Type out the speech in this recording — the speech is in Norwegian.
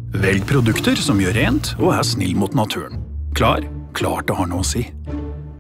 Velg produkter som gjør rent og er snill mot naturen. Klart det har noe å si.